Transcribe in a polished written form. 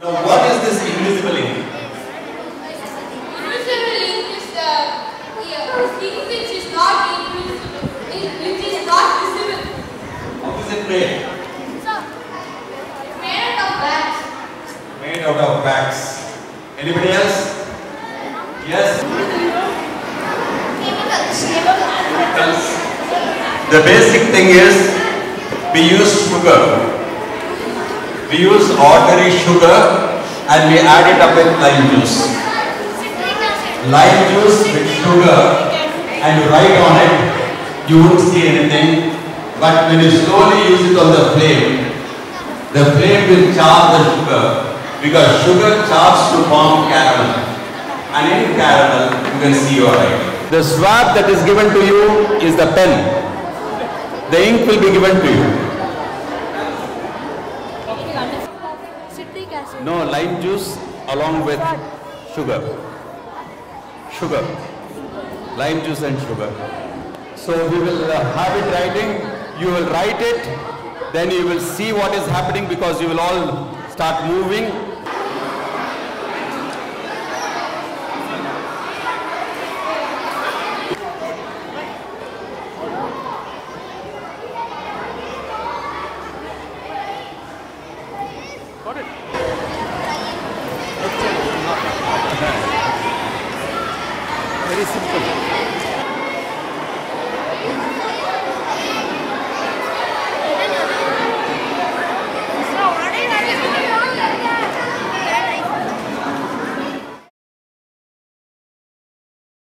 Now, what is this invisible ink? Invisible ink is the ink which is not invisible, which is not visible. How is it made? Made out of wax. Made out of wax. Anybody else? Yes? Chemicals. The basic thing is, we use sugar. We use ordinary sugar and we add it up with lime juice. Lime juice with sugar and you write on it, you won't see anything. But when you slowly use it on the flame will char the sugar, because sugar chars to form caramel. And in caramel, you can see your writing. The swab that is given to you is the pen. The ink will be given to you. Citric acid. No, lime juice along with sugar. Sugar. Lime juice and sugar. So we will have it writing. You will write it. Then you will see what is happening, because you will all start moving.